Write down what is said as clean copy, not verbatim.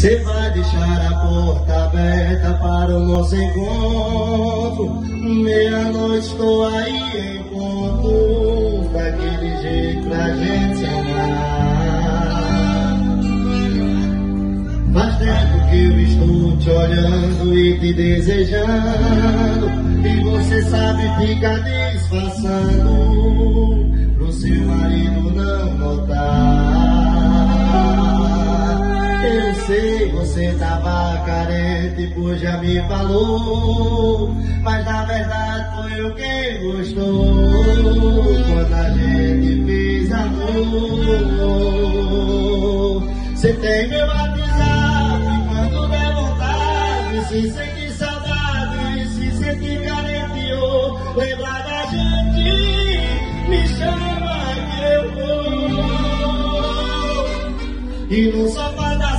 Você vai deixar a porta aberta para o nosso encontro. Meia-noite estou aí em ponto, daquele jeito pra gente se amar. Faz tempo que eu estou te olhando e te desejando, e você sabe ficar disfarçando pro seu marido não notar. Eu sei, você tava carente, pois já me falou, mas na verdade foi eu quem gostou quando a gente fez amor. Você tem meu WhatsApp, quando der vontade, se sentir saudade, se sentir carente ou lembrar da gente, me chama que eu vou. E no sofá da